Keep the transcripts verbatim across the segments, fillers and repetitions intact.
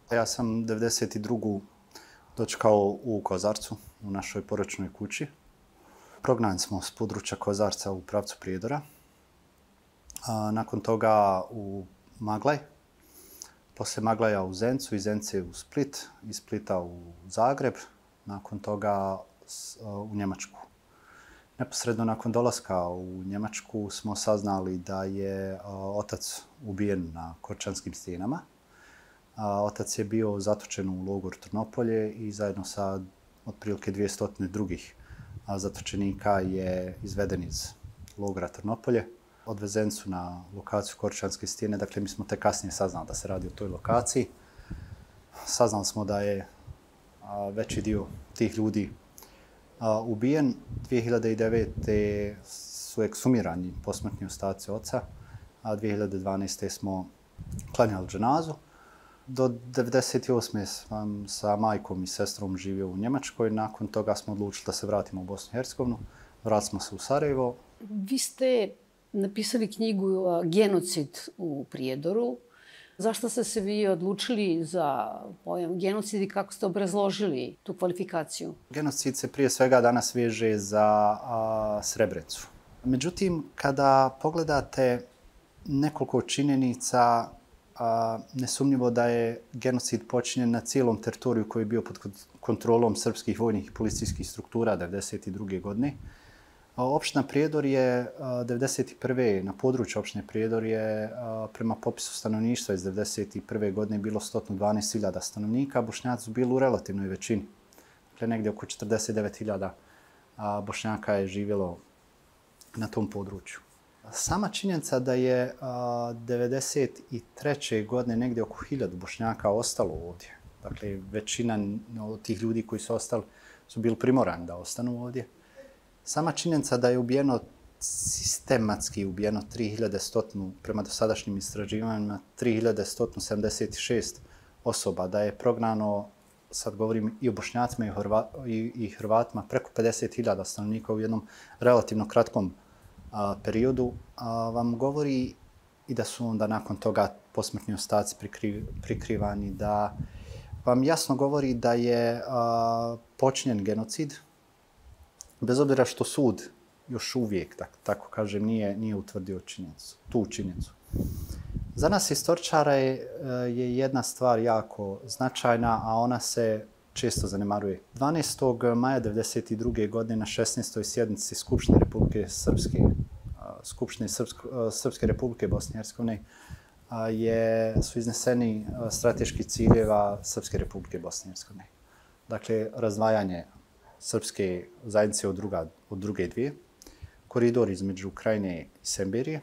Ja sam devedeset druge dočekao u Kozarcu, u našoj porodičnoj kući. Prognani smo s područja Kozarca u pravcu Prijedora. A nakon toga u Maglaj, poslije Maglaja u Zencu, iz Zence u Split, iz Splita u Zagreb, nakon toga u Njemačku. Neposredno nakon dolaska u Njemačku smo saznali da je otac ubijen na Korčanskim stijenama. Otac je bio zatočen u logoru Trnopolje i zajedno sa otprilike dvjesto drugih zatočenika je izveden iz logora Trnopolje. Odvezen su na lokaciju Korčanske stijene, dakle mi smo tek kasnije saznali da se radi o toj lokaciji. Saznali smo da je veći dio tih ljudi ubijen. dvije hiljade devete. su eksumirani posmrtni ostaci oca, a dvije hiljade dvanaeste. smo klanjali dženazu. Do devedeset osme. sam sa majkom i sestrom živio u Njemačkoj. Nakon toga smo odlučili da se vratimo u Bosnu i Hercegovinu. Vratili smo se u Sarajevo. Vi ste napisali knjigu Genocid u Prijedoru. Zašto ste se vi odlučili za pojam genocid i kako ste obrazložili tu kvalifikaciju? Genocid se prije svega danas veže za a, Srebrenicu. Međutim, kada pogledate nekoliko činjenica, a, nesumnjivo da je genocid počinjen na cijelom teritoriju koji je bio pod kontrolom srpskih vojnih i policijskih struktura devedeset druge. godine. Opština Prijedor je devedeset prve. na području opštine Prijedor je prema popisu stanovništva iz devedeset prve. godine bilo sto dvanaest hiljada stanovnika, Bošnjaci su bili u relativnoj većini. Dakle, negdje oko četrdeset devet hiljada Bošnjaka je živjelo na tom području. Sama činjenica da je devedeset treće. godine negdje oko hiljadu Bošnjaka ostalo ovdje. Dakle, većina od tih ljudi koji su ostali su bili primorani da ostanu ovdje. Sama činjenica da je ubijeno, sistematski ubijeno tri hiljade sto, prema dosadašnjim istraživanjima, tri hiljade sto sedamdeset šest osoba, da je prognano, sad govorim i o Bošnjacima i, Hrva, i, i Hrvatima, preko pedeset hiljada stanovnika u jednom relativno kratkom a, periodu, a, vam govori i da su onda nakon toga posmrtni ostaci prikri, prikrivani, da vam jasno govori da je a, počinjen genocid, bez obzira što sud još uvijek, tako, tako kažem, nije, nije utvrdio činjenicu, tu činjenicu. Za nas historičara je, je jedna stvar jako značajna, a ona se često zanemaruje. dvanaestog maja devedeset druge. godine na šesnaestoj sjednici Skupštine Republike Srpske, Skupštine Srpsko, Srpske Republike Bosne i Hercegovine, je, su izneseni strateški ciljeva Srpske Republike Bosne i Hercegovine. Dakle, razdvajanje srpske zajednice od, druga, od druge dvije, koridor između Krajine i Semberije,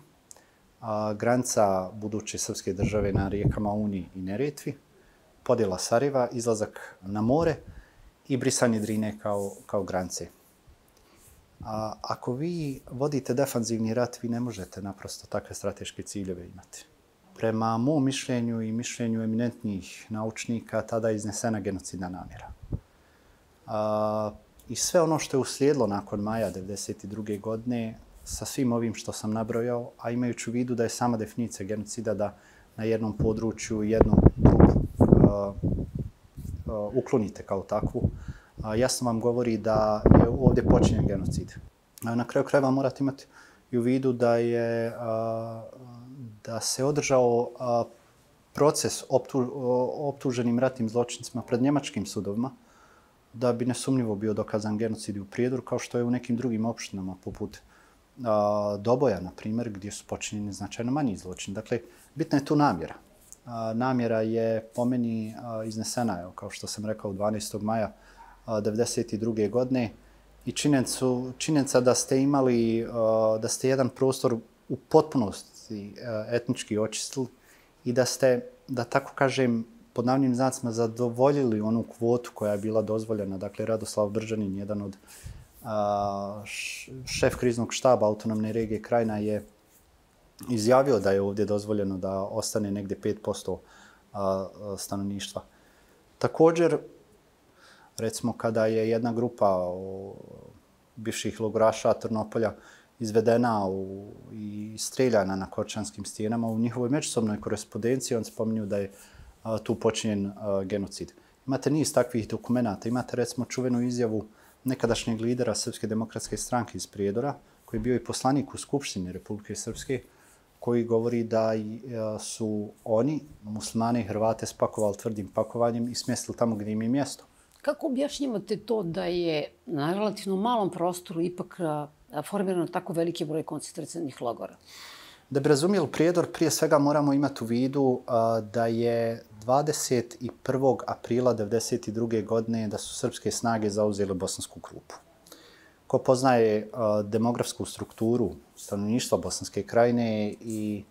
a, granica buduće srpske države na rijekama Uni i Neretvi, podjela Sarajeva, izlazak na more i brisanje Drine kao, kao granice. A, ako vi vodite defanzivni rat, vi ne možete naprosto takve strateške ciljeve imati. Prema mom mišljenju i mišljenju eminentnih naučnika, tada je iznesena genocidna namjera. A, I sve ono što je uslijedilo nakon maja devedeset druge. godine, sa svim ovim što sam nabrojao, a imajući u vidu da je sama definicija genocida da na jednom području jednu grupu uh, uh, uklonite kao takvu, uh, jasno vam govori da je ovdje počinjen genocid. Uh, na kraju krajeva morate imati i u vidu da je uh, da se održao uh, proces optu, optuženim ratnim zločincima pred njemačkim sudovima, da bi nesumnjivo bio dokazan genocid u Prijedoru, kao što je u nekim drugim opštinama, poput a, Doboja, na primjer, gdje su počinjeni značajno manji zločini. Dakle, bitna je tu namjera. A, namjera je po meni a, iznesena, evo, kao što sam rekao, dvanaestog maja devedeset druge. godine i činjenica da ste imali, a, da ste jedan prostor u potpunosti a, etnički očistili i da ste, da tako kažem, pod navodnim znacima zadovoljili onu kvotu koja je bila dozvoljena. Dakle, Radoslav Bržanin, jedan od a, šef kriznog štaba autonomne regije Krajina, je izjavio da je ovdje dozvoljeno da ostane negdje pet posto a, stanovništva. Također, recimo, kada je jedna grupa o, bivših logoraša Trnopolja izvedena u, i streljana na Korčanskim stijenama, u njihovoj međusobnoj korespondenciji on spominju da je tu počinjen genocid. Imate niz takvih dokumenata. Imate recimo čuvenu izjavu nekadašnjeg lidera Srpske demokratske stranke iz Prijedora, koji je bio i poslanik u Skupštini Republike Srpske, koji govori da su oni, muslimane i Hrvate, spakovali tvrdim pakovanjem i smjestili tamo gdje im je mjesto. Kako objašnjavate to da je na relativno malom prostoru ipak formirano tako veliki broj koncentracionih logora? Da bi razumjeli Prijedor, prije svega moramo imati u vidu da je dvadeset prvog aprila devedeset druge godine da su srpske snage zauzele Bosansku Krupu. Ko poznaje demografsku strukturu stanovništva Bosanske krajine i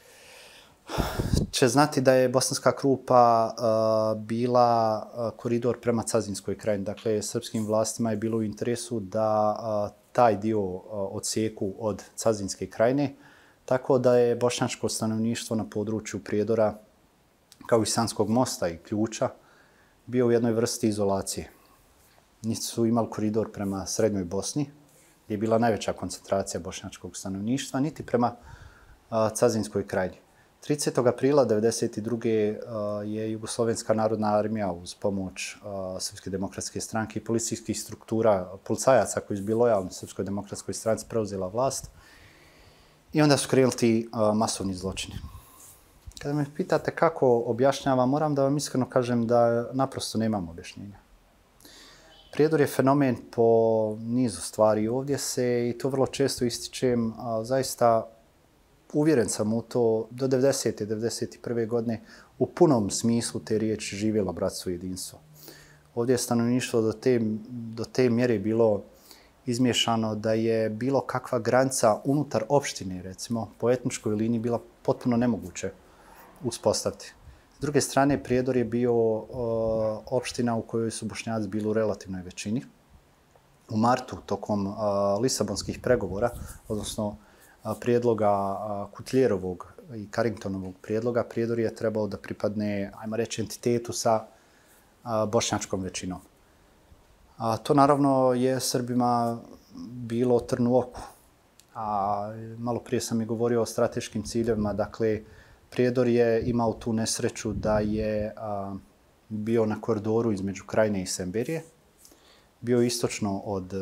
će znati da je Bosanska Krupa bila koridor prema Cazinskoj krajini. Dakle, srpskim vlastima je bilo u interesu da taj dio odseku od Cazinske krajine, tako da je bošnjačko stanovništvo na području Prijedora, kao i Sanskog mosta i Ključa, bio u jednoj vrsti izolacije. Niti su imali koridor prema Srednjoj Bosni, gdje je bila najveća koncentracija bošnjačkog stanovništva, niti prema Cazinskoj krajini. tridesetog aprila devedeset druge je Jugoslovenska narodna armija uz pomoć Srpske demokratske stranke i policijskih struktura, policajaca koji su bili lojalni Srpskoj demokratskoj stranci, preuzela vlast. I onda su krenuli ti masovni zločini. Kada me pitate kako objašnjavam, moram da vam iskreno kažem da naprosto nemam objašnjenja. Prijedor je fenomen po nizu stvari. Ovdje se, i to vrlo često ističem, zaista uvjeren sam u to, do devedesete. devedeset prve godine u punom smislu te riječi živjelo bratstvo i jedinstvo. Ovdje je stanovništvo do te, do te mjere bilo izmiješano da je bilo kakva granica unutar opštine, recimo, po etničkoj liniji bila potpuno nemoguće uspostaviti. S druge strane, Prijedor je bio uh, opština u kojoj su Bošnjaci bili u relativnoj većini. U martu, tokom uh, Lisabonskih pregovora, odnosno uh, prijedloga uh, Kutljerovog i Carringtonovog prijedloga, Prijedor je trebao da pripadne, ajmo reći, entitetu sa uh, bošnjačkom većinom. A to naravno je Srbima bilo trn u oku. A malo prije sam i govorio o strateškim ciljevima. Dakle, Prijedor je imao tu nesreću da je a, bio na koridoru između Krajine i Semberije, bio istočno od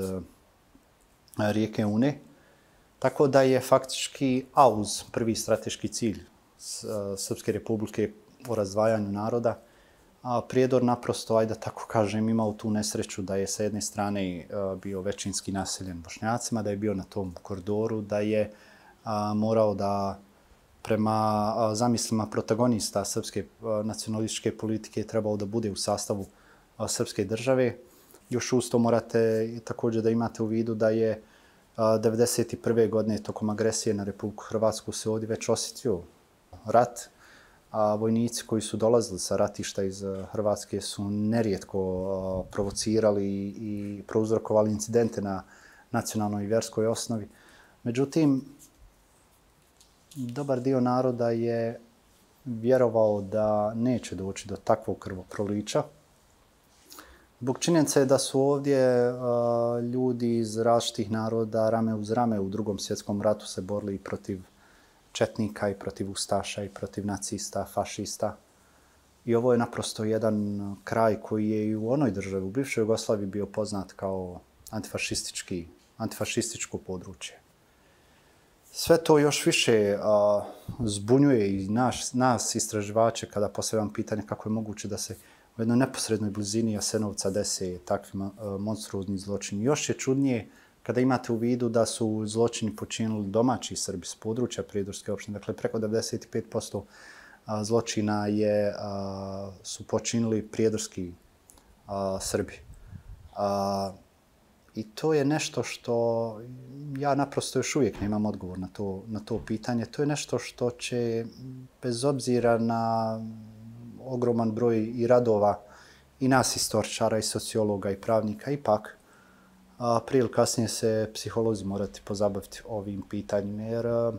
a, rijeke Une, tako da je faktički auz prvi strateški cilj s, a, Srpske republike o razdvajanju naroda. A Prijedor naprosto, ajde da tako kažem, imao tu nesreću da je sa jedne strane a, bio većinski naseljen Bošnjacima, da je bio na tom koridoru, da je a, morao da prema zamislima protagonista srpske nacionalističke politike trebao da bude u sastavu srpske države. Još uz to morate također da imate u vidu da je devedeset prve godine tokom agresije na Republiku Hrvatsku se ovdje već osjetio rat, a vojnici koji su dolazili sa ratišta iz Hrvatske su nerijetko provocirali i prouzrokovali incidente na nacionalnoj i vjerskoj osnovi. Međutim, dobar dio naroda je vjerovao da neće doći do takvog krvoprolića. Zbog činjenice da su ovdje uh, ljudi iz različitih naroda rame uz rame u Drugom svjetskom ratu se borili i protiv četnika, i protiv ustaša, i protiv nacista, fašista. I ovo je naprosto jedan kraj koji je i u onoj državi, u bivšoj Jugoslaviji, bio poznat kao antifašistički, antifašističko područje. Sve to još više a, zbunjuje i naš, nas istraživače kada postavljam pitanje kako je moguće da se u jednoj neposrednoj blizini Jasenovca dese takvi a, monstruozni zločini. Još je čudnije kada imate u vidu da su zločini počinili domaći Srbi s područja Prijedorske opštine. Dakle, preko devedeset pet posto a, zločina je, a, su počinili prijedorski a, Srbi. A, I to je nešto što ja naprosto još uvijek nemam odgovor na to, na to pitanje. To je nešto što će, bez obzira na ogroman broj i radova i nas istoričara, i sociologa, i pravnika, ipak a, prije ili kasnije se psiholozi morati pozabaviti ovim pitanjima. Jer a,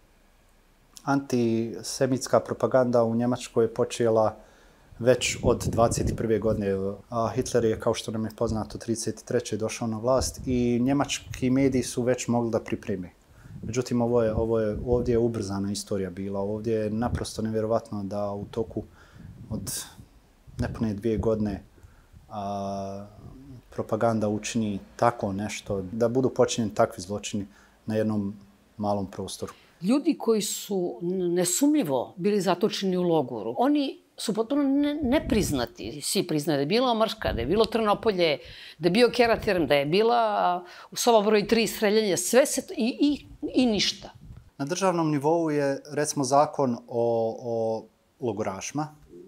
antisemitska propaganda u Njemačkoj je počela već od dvadeset prve godine. Hitler je, kao što nam je poznato, trideset treće došao na vlast i njemački mediji su već mogli da pripreme. Međutim, ovo je, ovo je, ovdje je ubrzana istorija bila. Ovdje je naprosto nevjerovatno da u toku od nepune dvije godine a, propaganda učini tako nešto, da budu počinjeni takvi zločini na jednom malom prostoru. Ljudi koji su nesumljivo bili zatočeni u logoru, oni su potpuno ne, nepriznati. Svi priznaju da je bila Omrška, da je bilo Trnopolje, da je bio Keraterm, da je bila soba broj tri streljanje, sve se to, i, i, i ništa. Na državnom nivou je, recimo, zakon o, o logorašima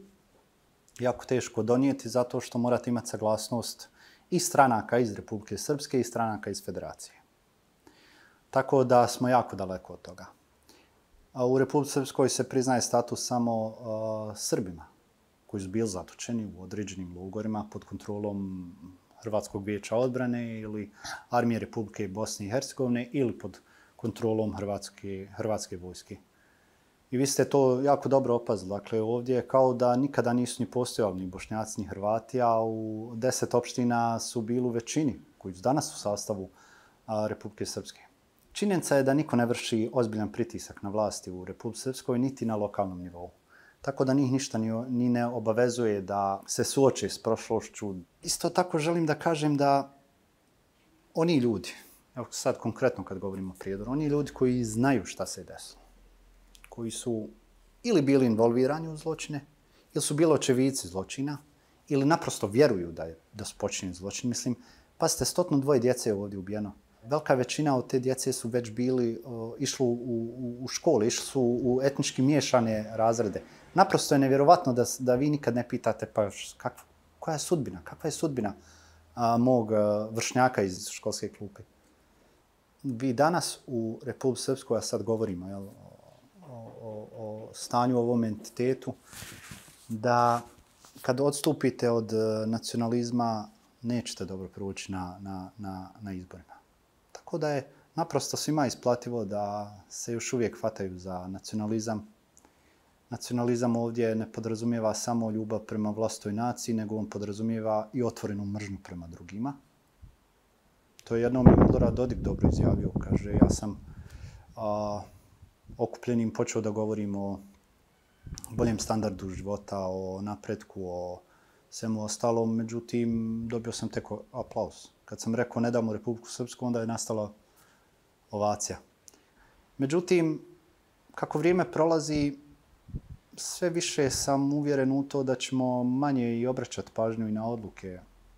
jako teško donijeti zato što morate imati saglasnost i stranaka iz Republike Srpske i stranaka iz Federacije. Tako da smo jako daleko od toga. A u Republici Srpskoj se priznaje status samo uh, Srbima koji su bili zatočeni u određenim logorima pod kontrolom Hrvatskog vijeća odbrane ili Armije Republike Bosne i Hercegovine ili pod kontrolom Hrvatske, Hrvatske vojske. I vi ste to jako dobro opazili. Dakle, ovdje je kao da nikada nisu ni postojali ni Bošnjaci ni Hrvati, a u deset opština su bili u većini koji su danas u sastavu a, Republike Srpske. Činjenica je da niko ne vrši ozbiljan pritisak na vlasti u Republici Srpskoj niti na lokalnom nivou. Tako da njih ništa ni, ni ne obavezuje da se suoče s prošlošću. Isto tako želim da kažem da oni ljudi, evo sad konkretno kad govorimo o Prijedoru, oni ljudi koji znaju šta se je desilo, koji su ili bili involvirani u zločine, ili su bili očevici zločina, ili naprosto vjeruju da, je, da su počinjeni zločin. Mislim, pa ste stotno dvoje djece je ovdje ubijeno. Velika većina od te djece su već bili, uh, išli u, u, u škole, išli su u etnički miješane razrede. Naprosto je nevjerovatno da, da vi nikad ne pitate pa kakva, koja je sudbina, kakva je sudbina uh, mog uh, vršnjaka iz školske klupe. Vi danas u Republici Srpskoj, a sad govorimo jel, o, o, o stanju u ovom entitetu, da kad odstupite od nacionalizma nećete dobro proći na, na, na, na izborima. Tako da je naprosto svima isplativo da se još uvijek hvataju za nacionalizam. Nacionalizam ovdje ne podrazumijeva samo ljubav prema vlastitoj naciji, nego on podrazumijeva i otvorenu mržnju prema drugima. To je jednom je Milorad Dodik dobro izjavio. Kaže, ja sam a, okupljenim počeo da govorim o boljem standardu života, o napretku, o svemu ostalom. Međutim, dobio sam tek aplauz. Kad sam rekao ne damo Republiku Srpsku, onda je nastala ovacija. Međutim, kako vrijeme prolazi, sve više sam uvjeren u to da ćemo manje i obraćati pažnju i na odluke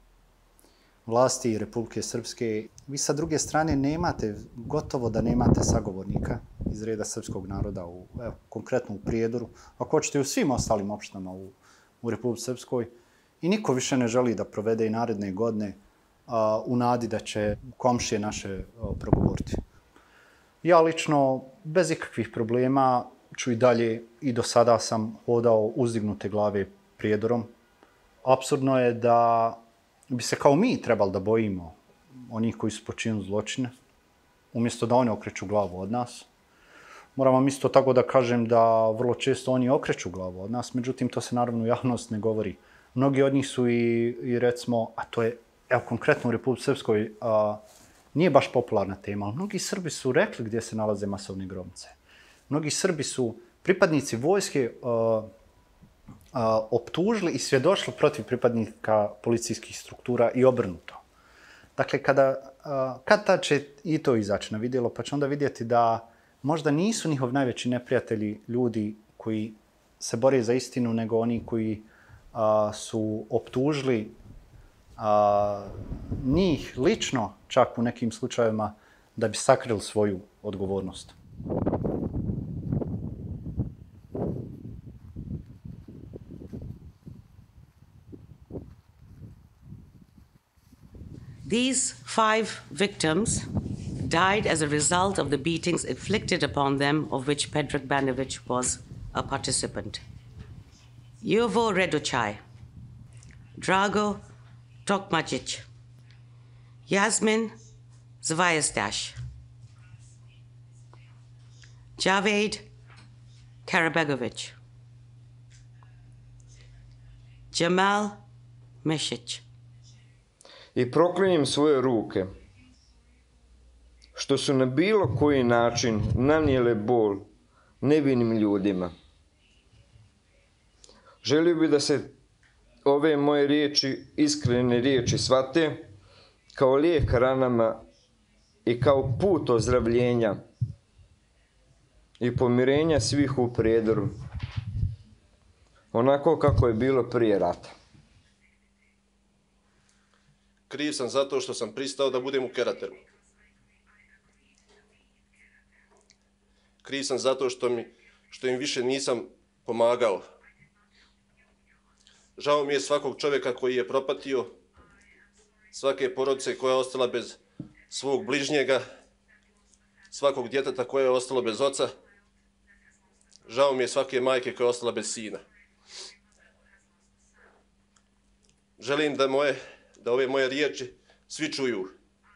vlasti Republike Srpske. Vi sa druge strane nemate, gotovo da nemate sagovornika iz reda srpskog naroda, u, evo, konkretno u Prijedoru, ako hoćete u svim ostalim opštinama u, u Republici Srpskoj. I niko više ne želi da provede i naredne godine a, u nadi da će komšije naše a, progovoriti. Ja lično, bez ikakvih problema, ću i dalje, i do sada sam hodao uzdignute glave Prijedorom. Apsurdno je da bi se kao mi trebali da bojimo onih koji su počinili zločine, umjesto da oni okreću glavu od nas. Moram vam isto tako da kažem da vrlo često oni okreću glavu od nas, međutim to se naravno u javnost ne govori. Mnogi od njih su i, i recimo, a to je, evo konkretno u Republici Srpskoj, a, nije baš popularna tema, ali mnogi Srbi su rekli gdje se nalaze masovne grobnice. Mnogi Srbi su pripadnici vojske a, a, optužili i svjedočili protiv pripadnika policijskih struktura i obrnuto. Dakle, kada, a, kad tad će i to izaći na vidjelo, pa će onda vidjeti da možda nisu njihov najveći neprijatelji ljudi koji se bore za istinu, nego oni koji a, su optužili a, njih lično, čak u nekim slučajevima, da bi sakrili svoju odgovornost. These five victims died as a result of the beatings inflicted upon them, of which Predrag Banović was a participant. Jovo Reduchaj, Drago Tokmačić, Yasmin Zvajestaš, Javed Karabegović, Jamal Mešić. I proklinjem svoje ruke, što su na bilo koji način nanijele bol nevinim ljudima. Želio bi da se ove moje riječi, iskrene riječi, shvate kao lijek ranama i kao put ozdravljenja i pomirenja svih u prijedoru, onako kako je bilo prije rata. Kriv sam zato što sam pristao da budem u Kerateru. Kriv sam zato što, mi, što im više nisam pomagao. Žao mi je svakog čovjeka koji je propatio, svake porodice koja je ostala bez svog bližnjega, svakog djeteta koje je ostalo bez oca. Žao mi je svake majke koja je ostala bez sina. Želim da, moje, da ove moje riječi svi čuju.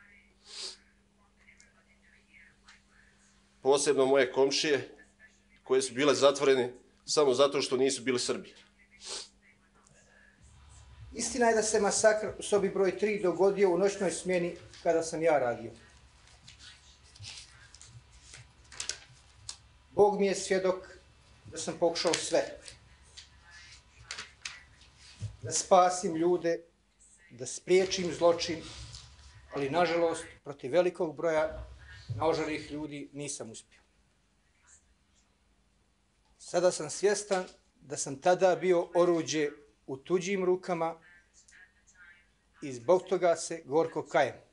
Posebno moje komšije koje su bile zatvorene samo zato što nisu bili Srbi. Istina je da se masakr u sobi broj tri dogodio u noćnoj smjeni kada sam ja radio. Bog mi je svjedok da sam pokušao sve. Da spasim ljude, da spriječim zločin, ali nažalost protiv velikog broja naožarih ljudi nisam uspio. Sada sam svjestan da sam tada bio oruđe u tuđim rukama i zbog toga se gorko kajem.